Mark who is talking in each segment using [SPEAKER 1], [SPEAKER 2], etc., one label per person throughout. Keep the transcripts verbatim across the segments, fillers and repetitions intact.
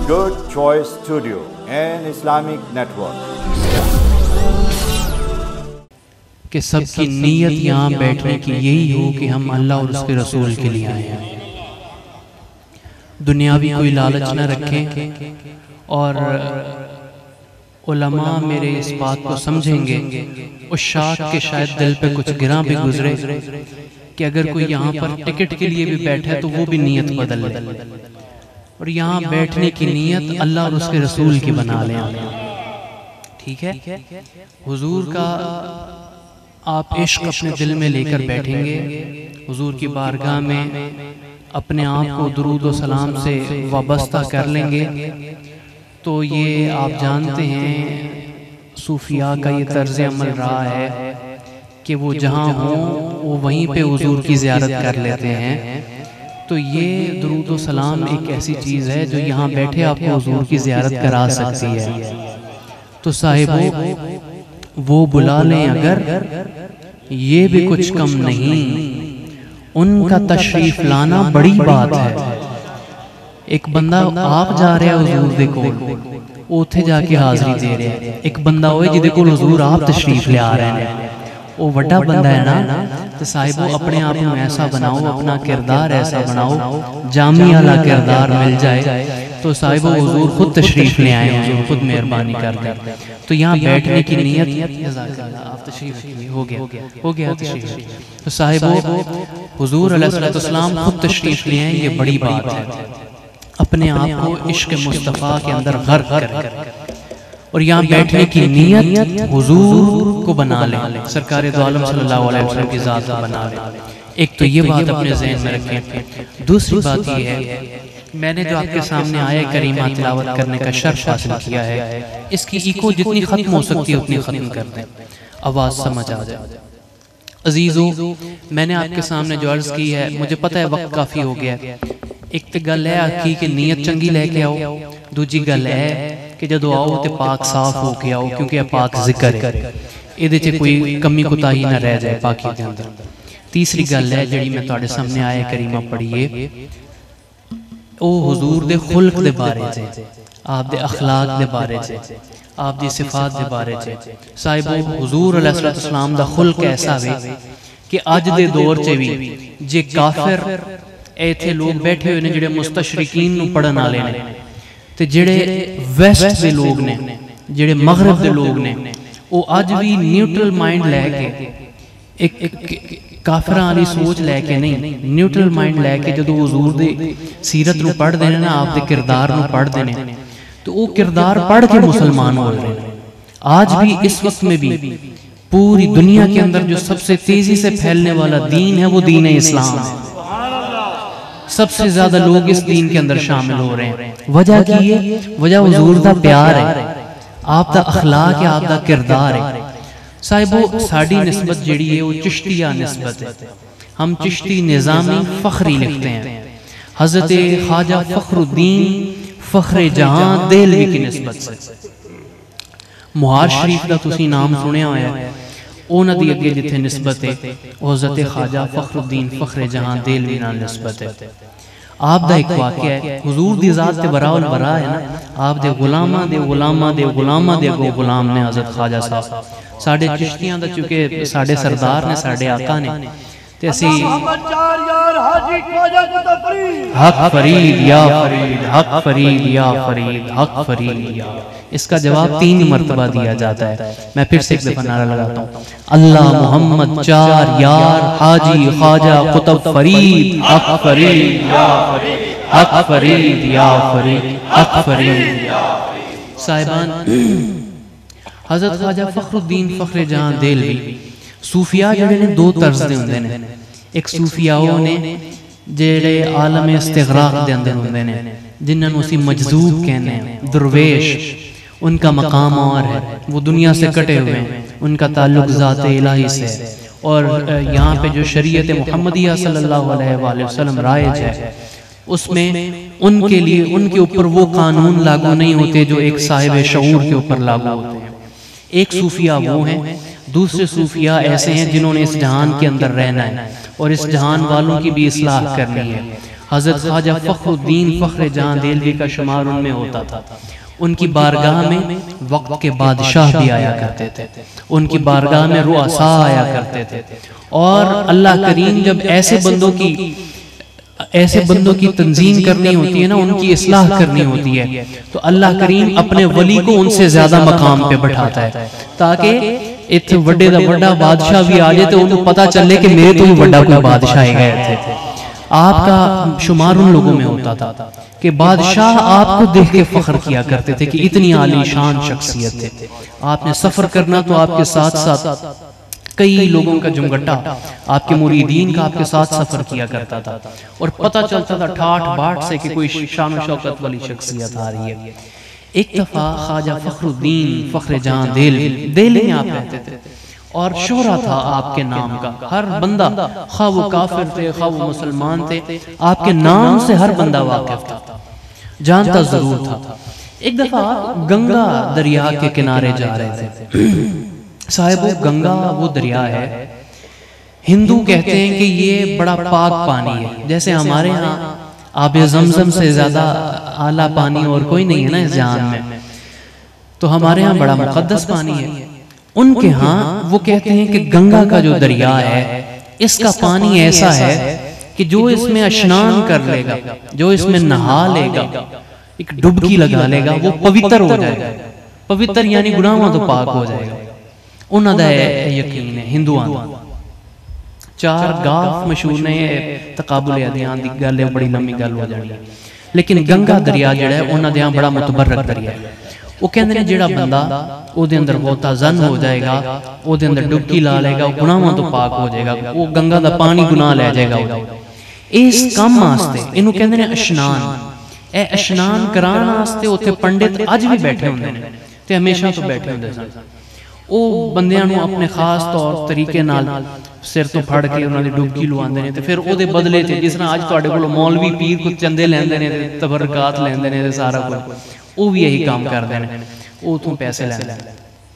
[SPEAKER 1] Good Choice Studio and Islamic Network.
[SPEAKER 2] कि सबकी नीयत यहाँ बैठने की यही हो कि हम अल्लाह और उसके रसूल के लिए आए हैं, दुनियावी कोई लालच न रखें। और उलमा मेरे इस बात को समझेंगे, उस शाख के शायद दिल पे कुछ गिरा भी गुजरे कि अगर कोई यहाँ पर टिकट के लिए भी बैठा है तो वो भी नीयत बदल ले, और यहाँ बैठने की नीयत अल्लाह और उसके रसूल की बना लें। ठीक है, हुजूर का आप इश्क अपने दिल में लेकर बैठेंगे, हुजूर की बारगाह में अपने आप को दुरूद व सलाम से वाबस्ता कर लेंगे, तो ये आप जानते हैं सूफिया का ये तर्ज अमल रहा है कि वो जहाँ हो वो वहीं पे हुजूर की ज़ियारत कर लेते हैं। तो ये दुरूद व सलाम एक ऐसी चीज़ है जो यहाँ बैठे आपको हुजूर की ज़ियारत करा सकती है। तो साहिबो वो बुला लें अगर, ये भी कुछ कम नहीं, उनका तशरीफ लाना बड़ी बात है। एक बंदा आप जा रहे हो हुजूर दे कोल, उथे जाके हाज़री दे रहे हैं। एक बंदा होए जिदे कोल हुजूर आप तशरीफ ले आ रहे हैं, वो वड्डा बंदा है ना। तो साहिबो अपने आप को ऐसा बनाओ, अपना किरदार ऐसा बनाओ, जामी वाला किरदार मिल जाए तो साहिबो हुजूर खुद तशरीफ ले आए, हुजूर खुद मेहरबानी कर दे। तो यहाँ बैठने की नीयत आप तशरीफ हो गया हो गया तशरीफ। तो साहिबो हुजूर अलैहिस्सलाम खुद तशरीफ ले आए, ये बड़ी बात है। अपने आप को इश्क मुस्तफ़ा के अंदर गर्क करें और यहाँ बैठने की नीयत हुजूर को बना लें, सरकार दो आलम सल्लल्लाहु अलैहि वसल्लम की ज़ात को बना लें। एक तो ये बात अपने ज़हन में रखें। दूसरी बात ये है, मैंने जो आपके सामने आया करीमा तिलावत करने का शर्फ हासिल किया है, इसकी इको जितनी खत्म हो सकती है उतनी खत्म कर दें, आवाज़ समझ आ जाए। अजीज़ों, मैंने आपके सामने जो अर्ज़ की है, मुझे पता है वक्त काफ़ी हो गया है। एक तो गल है आखी कि नीयत चंगी लेके आओ, दूजी गल है कि जदों आओ तो पाक साफ हो के आओ, क्योंकि पाक जिक्र है, इहदे च कोई कमी कोताही ना रह जाए पाकी के अंदर। तीसरी गल है जिहड़ी मैं तुहाडे सामने आया करीमा पढ़ीए, ओ हुजूर दे खुल्क दे बारे च, आप दे अखलाक दे बारे च, आप दी सिफात दे बारे च। साहिबो हुजूर अलैहिस्सलाम दा खुल्क ऐसा वे कि अज दे दौर च भी जे काफिर इत्थे लोग बैठे हुए ने जिहड़े मुस्तशरिकीन नूं पढ़न वाले ने, ते जिहड़े वेस्ट दे लोग ने, जिहड़े मगरब दे लोग ने, वो अज भी न्यूट्रल माइंड लैके एक, एक काफिरां वाली सोच लैके नहीं, न्यूट्रल माइंड लैके जदों हुजूर दी सीरत नूं पढ़दे ने ना, आप दे किरदार नूं पढ़दे ने, तो वो किरदार पढ़ के मुसलमान हो रहे हैं। आज भी इस वक्त में भी पूरी दुनिया के अंदर जो सबसे तेजी से फैलने वाला दीन है वो दीन इस्लाम है। सबसे ज्यादा लोग इस दीन के अंदर शामिल हो रहे हैं। वजह की है, वजह हुजूर दा प्यार है, आप दा अखलाक है, आप दा किरदार है। साहिबो साड़ी निस्बत जिहड़ी है वो चिश्तिया निस्बत है। हम चिश्ती निज़ामी फखरी लिखते हैं, हज़रत ख्वाजा फखरुद्दीन फखरे जहां देलवी की निस्बत से। मुहार शरीफ का तुसी नाम सुनिया होया है, उन्हां दी अगे जिथे निस्बत है वो हज़रत ख्वाजा फखरुद्दीन फखरे जहां देलवी नाल निस्बत है। आप दा एक वाक़या है, हुजूर दी ज़ात ते बराउल बरा है ना, आप दे गुलामा दे गुलामा दे गुलामा दे अगो गुलाम ने हज़रत ख्वाजा साहब। साडे चिश्तियां दा चूंकि साडे सरदार ने, साडे आका ने, ते असी हक फरीद या फरीद, हक फरीद या फरीद, हक फरीद या, इसका जवाब तीन मरतबा दिया जाता है। मैं फिर से एक दफा नारा लगाता हूँ, अल्लाह मोहम्मद चार यार हाजी ख्वाजा कुतुब फरीद, हक फरीद या फरीद, हक फरीद या फरीद, हक फरीद या फरीद। साहिबान, हज़रत ख्वाजा फखरुद्दीन फखरे जहां देलवी सूफिया जिहड़े ने दो तर्ज दे हुंदे ने। एक सूफियाओ ने जिहड़े आलम इस्तिग़राक़ दे अंदर हुंदे ने, जिन्हां नूं असीं मजज़ूब कहने हैं, दरवेश, उनका मकाम और है, वो दुनिया से कटे हुए हैं, उनका ताल्लुक ज़ात इलाही से है। और यहाँ पे जो शरीयत मुहम्मदिया सल्लल्लाहु अलैहि वसल्लम राइज है, उसमें उनके लिए उनके ऊपर वो कानून लागू नहीं होते जो एक साहिब शऊर के ऊपर लागू होते हैं। एक सूफिया वो हैं दूसरे सूफिया ऐसे हैं जिन्होंने इस जहान के अंदर रहना है और इस जहान वालों की भी इस्लाह करनी है। हजरत ख्वाजा फखरुद्दीन फख्र जहां देलवी का शुमार उनमें होता था। उनकी बारगाह में वक्त के बादशाह भी आया करते थे, उनकी बारगाह में रुआसा आया करते थे। और अल्लाह करीम जब ऐसे बंदों की ऐसे बंदों की तंजीम करनी होती है ना, उनकी इस्लाह करनी होती है, तो अल्लाह करीम अपने वली को उनसे ज्यादा मकाम पे बैठाता है ताकि इतने बड़े दा बड़ा बादशाह भी आ जाए तो उनको पता चले कि मेरे तो भी बड़ा कोई बादशाह ही गए थे। आपका शुमार उन लोगों में होता था कि बादशाह आपको देख के फख्र किया करते थे कि इतनी आलीशान शख्सियत थे। आपने सफर करना तो आपके साथ साथ कई लोगों का जुमगट्टा आपके मुरीदीन का आपके साथ सफर किया करता था और पता चलता था ठाठ बाट से कि कोई शान और शौकत वाली शख्सियत आ रही है। एक दफा ख्वाजा फखरुद्दीन फख्र जहां देलवी दिल्ली में आप रहते थे और शोहरा था आपके नाम का। हर बंदा, खा वो काफिर थे खा वो मुसलमान थे, आपके नाम से हर बंदा वाकिफ था, जानता जरूर था। एक दफा गंगा दरिया के किनारे जा रहे थे। साहिब वो गंगा वो दरिया है, हिंदू कहते हैं कि ये बड़ा पाक पानी है। जैसे हमारे यहाँ आबे जमजम से ज्यादा आला पानी और कोई नहीं है ना इस जहान में, तो हमारे यहाँ बड़ा मुकद्दस पानी है। उनके यहाँ वो कहते हैं कि गंगा का जो दरिया है इसका पानी ऐसा है कि जो इसमें स्नान कर लेगा, जो इसमें नहा लेगा, एक डुबकी लगा लेगा, वो पवित्र हो जाएगा। पवित्र यानी गुनाहों तो पाक हो जाएगा। उन्होंने यकीन है हिंदुओं चार गाफ मशहूर ने तकाबुल अदियान की गल है, बड़ी लंबी गल हो जानी है। लेकिन गंगा दरिया जिहड़ा है उन्होंने यहाँ बड़ा मुतबरक दरिया है। वो कहते हैं जिहड़ा बंदा ओदे अंदर बहुता जन हो जाएगा, ओदे अंदर डुबकी ला लेगा, गुनाहों तो पाक हो जाएगा, वो गंगा दा पानी गुनाह ले जाएगा। इस काम वास्ते इनू कहते हैं इशनान। ए इशनान कराने वास्ते उत्थे पंडित अज भी बैठे होंदे ने ते हमेशा तो बैठे होंदे सन। वो बंदियां नू अपने खास तौर तरीके नाल सिर तो फड़ के उन्हां दी डुबकी लवांदे ने ते फिर ओदे बदले च जिस तरह अज तुहाडे कोल मौलवी पीर को चंदे लैंदे ने ते तबरकात लैंदे ने ते सारा कुछ, वो भी यही काम करते हैं, वो उतों पैसे लैंदे ने।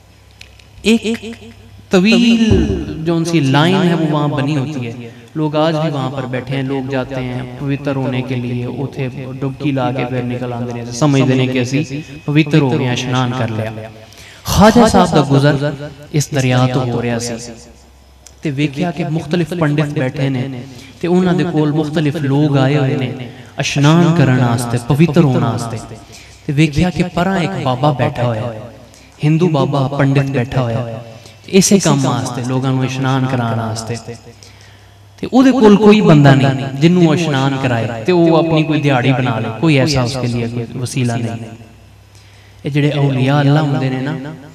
[SPEAKER 2] एक तवील जो उनकी लाइन है वो वहाँ बनी होती है, लोग आज भी वहाँ पर बैठे हैं। लोग जाते हैं पवित्र होने के लिए, उथे डुबकी ला के फिर निकल आते हैं, समझते हैं कि असी पवित्र हो गए, स्नान कर लिया। ख्वाजा साहब का गुजर इस दरिया तो हो रहा सी ते वेख्या कि मुख्तलिफ पंडित बैठे ने ते उन्हां दे कोल मुख्तलिफ लोग आए हुए ने स्नान करने वास्ते, पवित्र होने वास्ते। ते वेख्या कि परा एक बाबा बैठा होया, हिंदू बाबा पंडित बैठा होया, इसे काम वास्ते लोगों को स्नान कराने वास्ते। ते उहदे कोल कोई बंदा नहीं जिन्हों स्नान कराए ते वो अपनी कोई दिहाड़ी बना ले, कोई ऐसा उसके लिए कोई वसीला नहीं। ये जिहड़े औलिया अल्लाह हुंदे ने ना,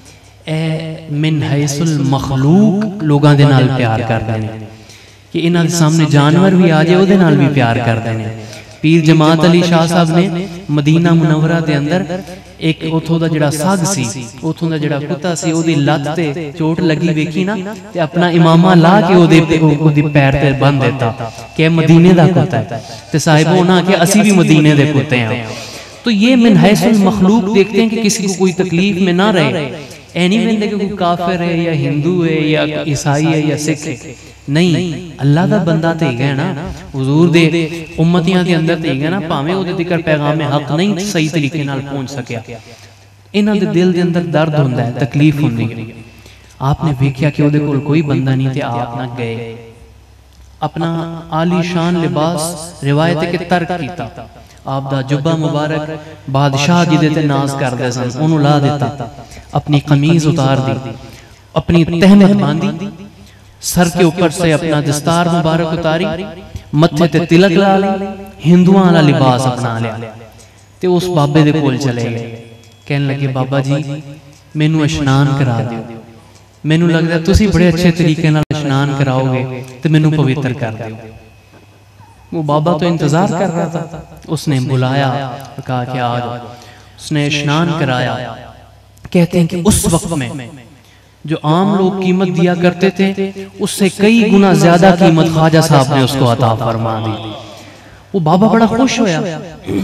[SPEAKER 2] ए मिन हैसुल मखलूक लोगों दे नाल प्यार करदे ने कि इन्हां दे सामने जानवर भी आ जाए उहदे नाल भी प्यार करदे ने। पीर जमात अली शाह साहब ने मदीना मुनव्वरा दे अंदर एक उथों दा जिहड़ा साग सी, उथों दा जिहड़ा कुत्ता सी, ओदी लत्त ते चोट लगी वेखी ना ते अपना इमामा ला के ओदे ओदी पैर ते बंन देता कि मदीने दा कुत्ता है। ते साहिब उन्हां के असी भी मदीने दे कुत्ते हैं। तो ये मिन हैसुल मखलूक देखते हैं कि किसी को कोई तकलीफ में ना रहे। ऐ नहीं कहते कि कोई काफिर है या हिंदू है या ईसाई है या सिख है, नहीं, अल्लाह का बंदा तो है ना, हुजूर दे उम्मतियां के अंदर तो है ना, भावें ओदे तिकर पैगाम हक नहीं सही तरीके नाल पहुंच सकिया, इन्हां दे दिल दे अंदर दर्द हुंदा है, तकलीफ हुंदी है। आपने वेख्या कि ओदे कोल कोई बंदा नहीं ते आप ना गए, अपना आलीशान लिबास रिवायत के तर्क कीता, आप दा जुब्बा मुबारक बादशाह जिदे ते नाज करदे सन ओनू ला दिता, अपनी कमीज उतार दी, अपनी तहमत बांधी, सर के ऊपर से अपना दस्तार मुबारक उतारी, मत्थे ते तिलक ला ली, हिंदुआं वाला लिबास अपना लिया ते उस बाबे दे कोल चले गए। कहने लगे बाबा जी मैनू स्नान करा दिओ, मैनू लगदा तुसी बड़े अच्छे तरीके नाल स्नान कराओगे ते मैनू पवित्र कर दिओ। वो बाबा तो इंतजार कर रहा था, उसने बुलाया, कहा कि आ जाओ, उसने स्नान कराया। कहते हैं कि उस वक्त में जो आम लोग कीमत दिया करते थे उससे कई गुना ज्यादा कीमत ख्वाजा साहब ने उसको अता फरमा दी। वो बाबा बड़ा खुश होया।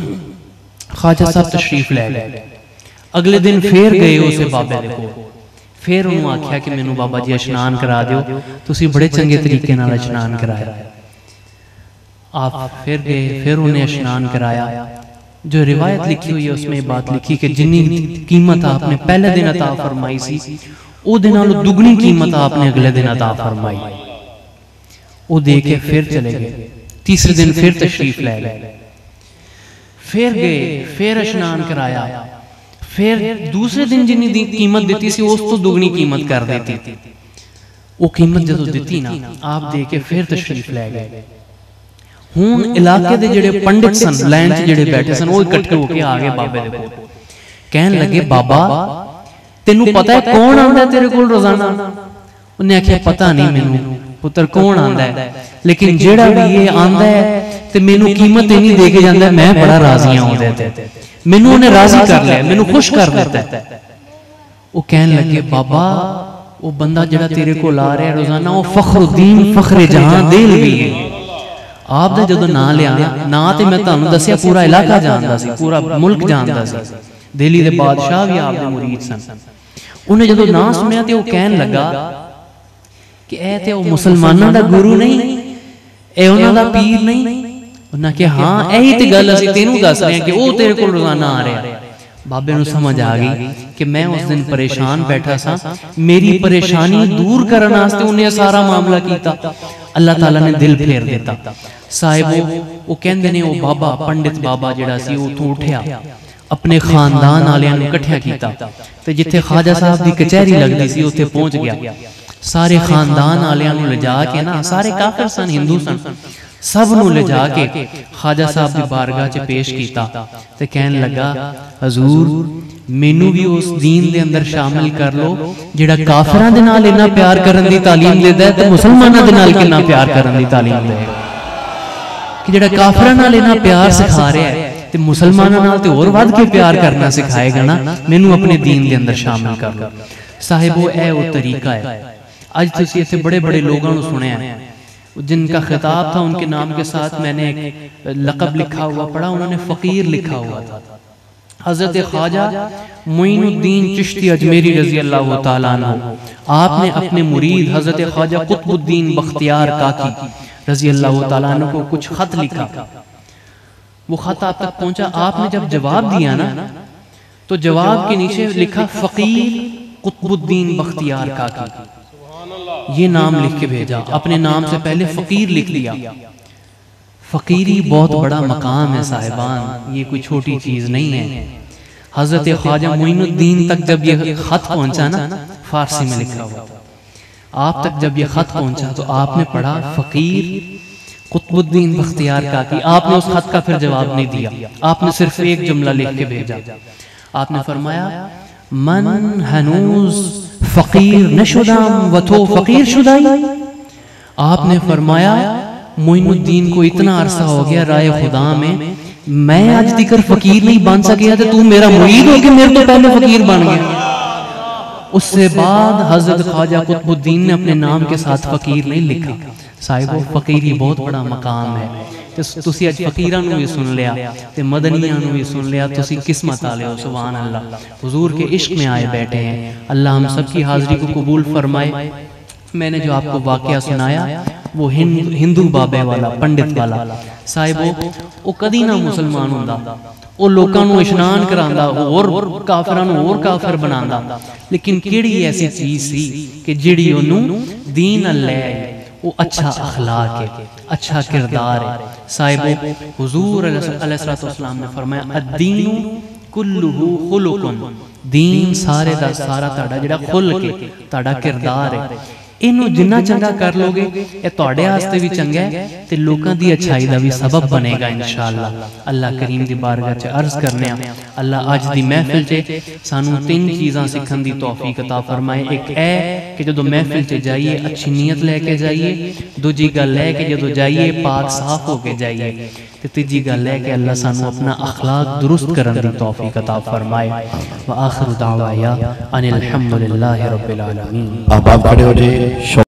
[SPEAKER 2] ख्वाजा साहब तशरीफ ले गए, अगले दिन फिर गए उसे बाबे को, फिर उन्होंने आख्या कि मैनू बाबा जी इशनान करा दिओ, तुसी बड़े चंगे तरीके नाल इशनान कराया। आप फिर गए, फिर उन्हें इशनान कराया। जो रिवायत लिखी हुई है उसमें बात लिखी कि जिन्नी कीमत आपने पहले दिन अता फरमाई सी, उहदे नालों दुगनी कीमत आपने अगले दिन अता फरमाई। वो दे के फिर चले गए। तीसरे दिन फिर तशरीफ ले गए, फिर गए, फिर इशनान कराया। फिर दूसरे दिन जिन्नी कीमत दी सी उस तो दुगनी कीमत कर देती। वो कीमत जो दी ना आप दे के फिर तशरीफ ले गए। हुण इलाके दे जिहड़े पंडित सन, लैन च जिहड़े बैठे सन, वो इकट्ठे होके आ गए बाबे दे कोल। कहन लगे बाबा तेनू पता है कौन आंदा है तेरे कोल रोजाना? उन्हें आख्या पता नहीं मैनू पुत्र कौन आंदा है, लेकिन जेड़ा भी ये आंदा है ते मैनू कीमत इन्नी दे के जांदा है, मैं बड़ा राजी हां ओदे ते, मैनू उन्हें राजी कर लिया, मैनू खुश कर दिता है। वो कहन लगे बाबा वो बंदा जेड़ा तेरे कोल आ रहा है रोजाना, वो फखरुद्दीन फखरे जहां देहलवी है। आप दा जदों नाम लिया ना ते मैं तुहानू दस्सिया पूरा इलाका जानदा सी, पूरा मुल्क जानदा सी, दिल्ली दे बादशाह भी आप दे मुरीद सन। उन्हें जदों नाम सुनिया ते वो कहन लगा कि ए ते वो मुसलमानां दा गुरु नहीं, ए उन्हां दा पीर नहीं। उन्हें कहा हाँ यही तो गल असीं तेनू दस रहे हैं कि वो तेरे कोल रोजाना आ रहा है। बाबे नूं समझ आ गई कि मैं उस दिन परेशान बैठा सा, मेरी परेशानी दूर करने वास्ते उन्हें सारा मामला किया। अल्लाह ताला ने दिल फेर दिता। साहिब वो कहंदे ने वो बाबा पंडित बाबा जिहड़ा सी उथों उठिया, अपने खानदान वालियां नूं इकट्ठा कीता ते जिथे ख्वाजा साहब दी कचहरी लगदी सी उत्थे पहुंच गया। सारे खानदान वालियां नूं ले जाके ना, सारे काफिर सन, हिंदू सन, सब नूं ले जाके ख्वाजा साहब दी बारगाह च पेश कीता ते कहन लगा हजूर मैनू भी उस दीन दे अंदर शामिल कर लो जिहड़ा काफिरां दे नाल इन्ना प्यार करन दी तालीम देता है ते मुसलमानां दे नाल किन्ना प्यार करन दी तालीम देगा। कि जिहड़ा काफिरां नाल इन्ना प्यार सिखा रहा है ते मुसलमानां नाल ते होर वध के प्यार करना सिखाएगा ना, मैनू अपने दीन दे अंदर शामिल कर लो। साहिबो ए वो तरीका है। अज तुसीं इत्थे बड़े बड़े लोगों को सुनिया जिनका खिताब था, उनके नाम के साथ मैंने एक लक़ब लिखा हुआ पढ़ा, उन्होंने फ़कीर लिखा हुआ था। हज़रत ख्वाजा मोइनुद्दीन चिश्ती अजमेरी रज़ी अल्लाह ताला अन्हु, आपने अपने मुरीद हज़रत ख्वाजा कुतुबुद्दीन बख्तियार काकी रज़ी अल्लाह ताला अन्हु को कुछ खत लिखा। वो खत आप तक पहुंचा, आपने जब जवाब दिया ना तो जवाब के नीचे लिखा फ़कीर कुतुबुद्दीन बख्तियार काकी, ये नाम लिख के भेजा। अपने नाम से पहले फकीर लिख लिया। फकीरी बहुत बड़ा मकाम है साहिबान, ये कोई छोटी चीज नहीं है। हजरत ख्वाजा मोइनुद्दीन तक जब ये खत पहुंचा ना, फारसी में लिखा हुआ था, आप तक जब ये खत पहुंचा तो आपने पढ़ा फकीर कुतुबुद्दीन बख्तियार काकी। आपने उस खत का फिर जवाब नहीं दिया, आपने सिर्फ एक जुमला लिख के भेजा। आपने फरमाया मन हनूज फकीर नशुदाम वथो फकीर शुदाई। आपने फरमाया मोइनुद्दीन को इतना अरसा हो गया राय खुदा में, मैं आज तिकर फकीर नहीं बन सकिया तो तू मेरा मुरीद हो के मेरे तो पहले फकीर बन गया। उससे बाद हजरत ख्वाजा कुतुबुद्दीन ने अपने नाम के साथ फकीर नहीं लिखा। साहिबो फकीरी बहुत बड़ा मकाम है। तुसी अज फकीरां नूं भी सुन लिया ते मदनियां नूं भी सुन लिया, तुसी किस्मत वाले हो। सुभान अल्लाह, हुजूर के इश्क में आए बैठे हैं। अल्लाह हम सबकी हाजिरी को कबूल फरमाए। मैंने जो आपको वाकया सुनाया वो हिंदू बाबे वाला, पंडित वाला, साहिबो वो कदी ना मुसलमान हुंदा, वो लोकां नूं इशनान करांदा और काफिरां नूं और काफिर बनांदा, लेकिन किहड़ी ऐसी चीज सी कि जिहड़ी ओनूं दीन अल्लाह वो अच्छा अखलाक है, अच्छा किरदार है। साहिबो हुजूर अलैहिस्सलातु वस्सलाम ने फरमाया अद्दीनु कुल्लुहु खुलुकुन, दीन सारे दा सारा ताड़ा जिहड़ा खुल के ताड़ा किरदार है, इनू जिन्ना चंगा कर लोगे ये तुहाडे वास्ते भी चंगा है ते लोकां दी अच्छाई दा भी सबब बनेगा इंशाअल्लाह। अल्लाह करीम दी बारगाह च अर्ज करने आ, अल्लाह अज दी महफिल च सानू तीन चीज़ां सीखण दी तौफीक अता फरमाए। एक है कि जदों महफिल च जाइए अच्छी नीयत लैके जाइए, दूजी गल है कि जदों जाइए पाक साफ होके जाइए, ते तीजी गल है कि अल्लाह सानू अपना अखलाक दुरुस्त करन दी तौफीक अता फरमाए। व आखिरु दावाया अनिल हम्दुलिल्लाहि रब्बिल आलमीन। आप खड़े हो जाइए।